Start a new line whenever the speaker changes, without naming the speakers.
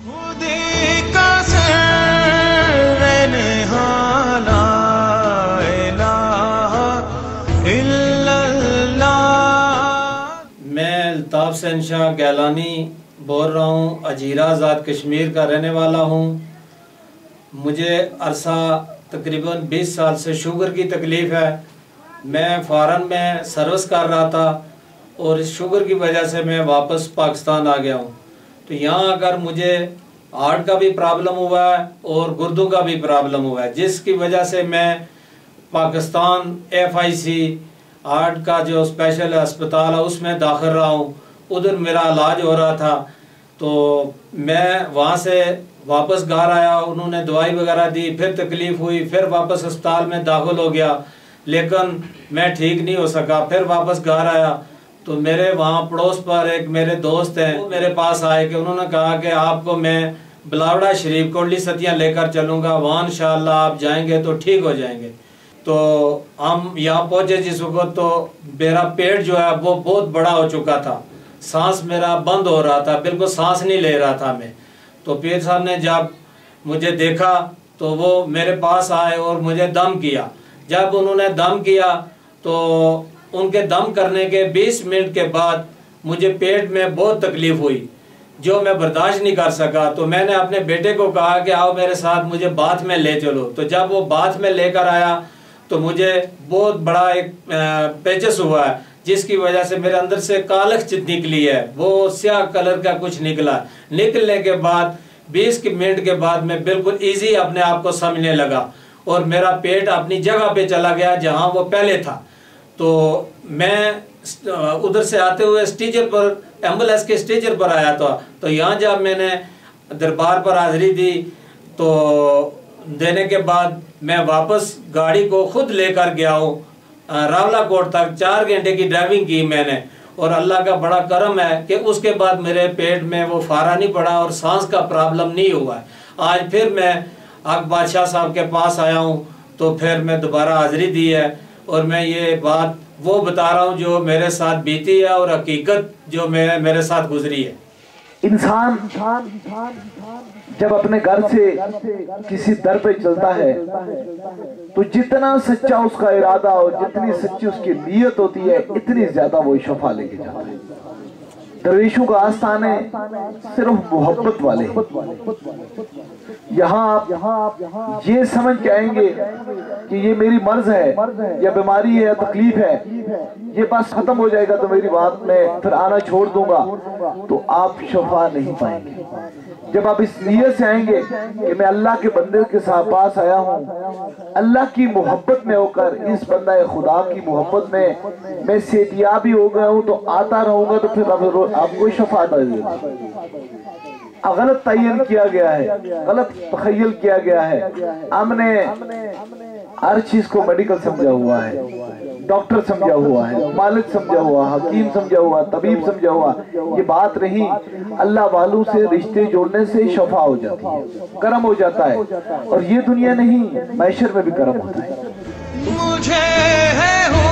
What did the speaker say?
میں الطاف حسین شاہ گیلانی بول رہا ہوں، اجیرہ آزاد کشمیر کا رہنے والا ہوں۔ مجھے عرصہ تقریباً 20 سال سے شوگر کی تکلیف ہے۔ میں فارن میں سروس کر رہا تھا اور اس شوگر کی وجہ سے میں واپس پاکستان آ گیا ہوں۔ تو یہاں اگر مجھے ہارٹ کا بھی پرابلم ہوا ہے اور گردوں کا بھی پرابلم ہوا ہے، جس کی وجہ سے میں پاکستان FIC ہارٹ کا جو اسپیشل ہسپتال ہے اس میں داخل رہا ہوں۔ ادھر میرا علاج ہو رہا تھا، تو میں وہاں سے واپس گھر آیا، انہوں نے دوائی وغیرہ دی، پھر تکلیف ہوئی، پھر واپس ہسپتال میں داخل ہو گیا، لیکن میں ٹھیک نہیں ہو سکا۔ پھر واپس گھر آیا تو میرے وہاں پڑوس پر ایک میرے دوست ہیں، وہ میرے پاس آئے کہ انہوں نے کہا کہ آپ کو میں بلاوڑا شریف کوٹلی ستیاں لے کر چلوں گا، وہاں انشاءاللہ آپ جائیں گے تو ٹھیک ہو جائیں گے۔ تو ہم یہاں پہنچے جس وقت، تو میرا پیٹ جو ہے وہ بہت بڑا ہو چکا تھا، سانس میرا بند ہو رہا تھا، بالکل سانس نہیں لے رہا تھا میں۔ تو پیر صاحب نے جب مجھے دیکھا تو وہ میرے پاس آئے اور مجھے دم کیا۔ جب انہوں نے دم کیا تو ان کے دم کرنے کے 20 منٹ کے بعد مجھے پیٹ میں بہت تکلیف ہوئی جو میں برداشت نہیں کر سکا۔ تو میں نے اپنے بیٹے کو کہا کہ آؤ میرے ساتھ مجھے باتھ میں لے چلو۔ تو جب وہ باتھ میں لے کر آیا تو مجھے بہت بڑا ایک پیچس ہوا ہے، جس کی وجہ سے میرے اندر سے کالخ نکلی ہے، وہ سیاہ کلر کا کچھ نکلا۔ نکلنے کے بعد 20 منٹ کے بعد میں بالکل ایزی اپنے آپ کو سمجھنے لگا اور میرا پیٹ اپنی جگہ پہ چلا گیا جہاں وہ پہلے تھا۔ تو میں ادھر سے آتے ہوئے اسٹیچر پر، ایمبولینس کے اسٹیچر پر آیا تھا۔ تو یہاں جب میں نے دربار پر حاضری دی تو دینے کے بعد میں واپس گاڑی کو خود لے کر گیا ہوں راولہ کوٹ تک۔ 4 گھنٹے کی ڈرائیونگ کی میں نے، اور اللہ کا بڑا کرم ہے کہ اس کے بعد میرے پیٹ میں وہ پھارا نہیں پڑا اور سانس کا پرابلم نہیں ہوا ہے۔ آج پھر میں حق بادشاہ صاحب کے پاس آیا ہوں تو پھر میں دوبارہ حاضری دی ہے، اور میں یہ بات وہ بتا رہا ہوں جو میرے ساتھ بیتی ہے اور حقیقت جو میرے ساتھ گزری ہے۔
انسان جب اپنے گھر سے کسی در پہ چلتا ہے تو جتنا سچا اس کا ارادہ اور جتنی سچی اس کی نیت ہوتی ہے، اتنی زیادہ وہ شفا لے کے جاتا ہے۔ درویشوں کا آستانے صرف محبت والے ہیں۔ یہاں آپ یہ سمجھ کے آئیں گے کہ یہ میری مرض ہے یا بیماری ہے یا تکلیف ہے، یہ بس ختم ہو جائے گا تو میری بات میں پھر آنا چھوڑ دوں گا، تو آپ شفا نہیں پائیں گے۔ جب آپ اس نیت سے آئیں گے کہ میں اللہ کے بندے کے ساتھ پاس آیا ہوں، اللہ کی محبت میں ہو کر، اس بندہ خدا کی محبت میں میں صحتیابی ہو گیا ہوں، تو آتا رہوں گا تو پھر آپ کو شفا دے گا۔ غلط تعین کیا گیا ہے، غلط تخیل کیا گیا ہے۔ ہم نے ہر چیز کو میڈیکل سمجھا ہوا ہے، ڈاکٹر سمجھا ہوا ہے، مالک سمجھا ہوا، حکیم سمجھا ہوا، طبیب سمجھا ہوا۔ یہ بات نہیں، اللہ والوں سے رشتے جوڑنے سے شفا ہو جاتی ہے، کرم ہو جاتا ہے، اور یہ دنیا نہیں، محشر میں بھی کرم ہوتا ہے۔
مجھے